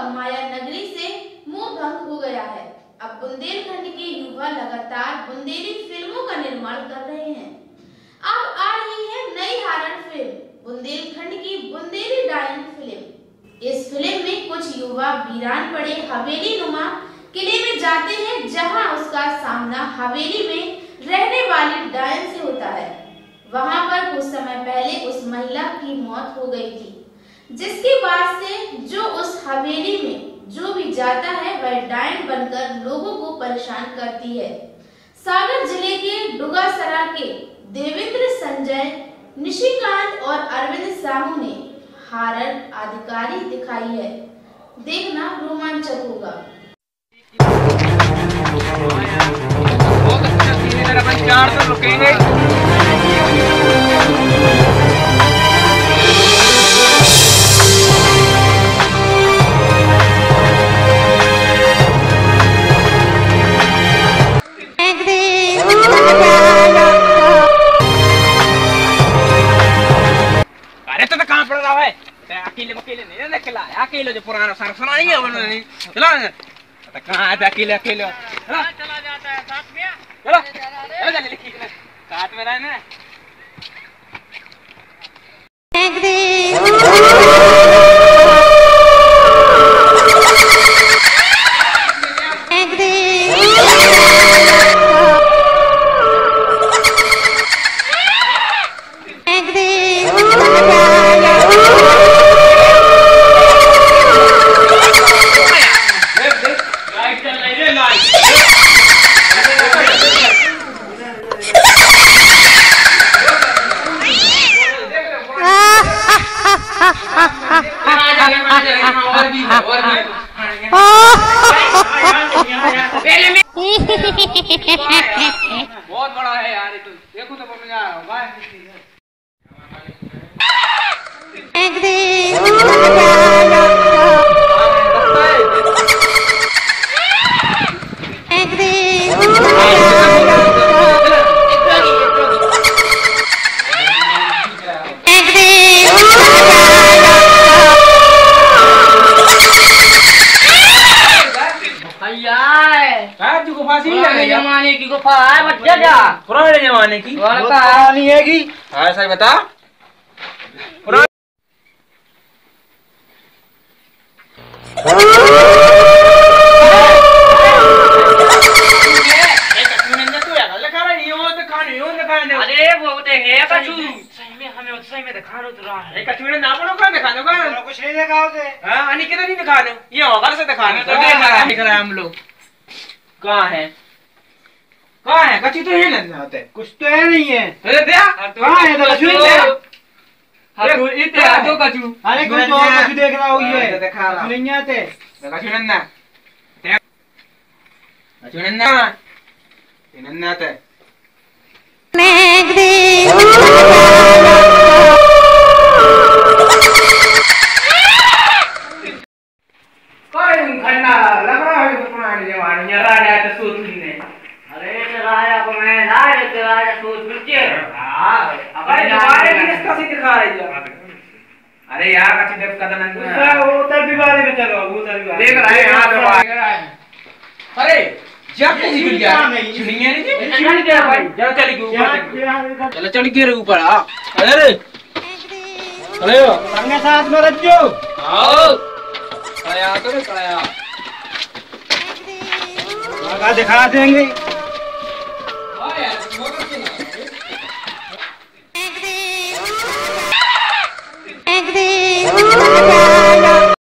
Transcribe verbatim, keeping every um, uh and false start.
माया नगरी से मोह भंग हो गया है। अब बुंदेलखंड के युवा लगातार बुंदेली फिल्मों का निर्माण कर रहे हैं। अब आ रही है नई हारन फिल्म, बुंदेलखंड की बुंदेली डायन फिल्म। इस फिल्म में कुछ युवा वीरान पड़े हवेली नुमा किले में जाते हैं, जहां उसका सामना हवेली में रहने वाली डायन से होता है। वहां पर कुछ समय पहले उस महिला की मौत हो गई थी, जिसके बाद से जो उस हवेली में जो भी जाता है वह डायन बनकर लोगों को परेशान करती है। सागर जिले के डुगासरा के देवेंद्र, संजय, निशिकांत और अरविंद साहू ने हारन अधिकारी दिखाई है। देखना रोमांचक होगा। अकेले अकेले नहीं ना खिला अकेले जो पुराना सर सुनाएंगे वो नहीं चला तो कहाँ है अकेले अकेले चला चला जाता है साथ में चलो चलो चल लिखी साथ में रहना बहुत बड़ा है यार, तो देखो तो मम्मी यार होगा जमाने की गुफा है बच्चा, क्या पुराने जमाने की पुरानी है की ऐसा बता पुरानी अरे वो देखे कचू सही में हमें सही में दिखानो तो रहा है कचू ना बोलो कहां दिखानो का कुछ नहीं दिखाओ दे हां अनि किधर नहीं दिखानो ये होगा से दिखाने तो देख रहा है दिख रहा है हम लोग कहां है कहाँ है कच्ची तो है ना होते कुछ तो है नहीं है अरे क्या कहाँ है तो कच्ची हाँ तो इतने आ दो कच्ची अरे कुछ तो और कच्ची देख रहा हूँ ये दिखा रहा नहीं आते कच्ची नन्ना कच्ची नन्ना नन्ना आते कोई खन्ना लग रहा है पुराने जमाने में राजा तो सूत ने अरे राजा को मैं राजा तो राजा सूत बिल्चे हां अबे जमाने की इसका से दिखा रही है अरे यार अच्छी देव कदन है वो उधर भी बारे में चलो उधर भी देख रहा है यहां पे अरे जब से निकल गया चुनिया नहीं चुन गया भाई चलो चल के ऊपर चलो चल के ऊपर आ अरे अरे संगे साथ में रज्जो आओ आया तो आया लगा दिखा देंगे।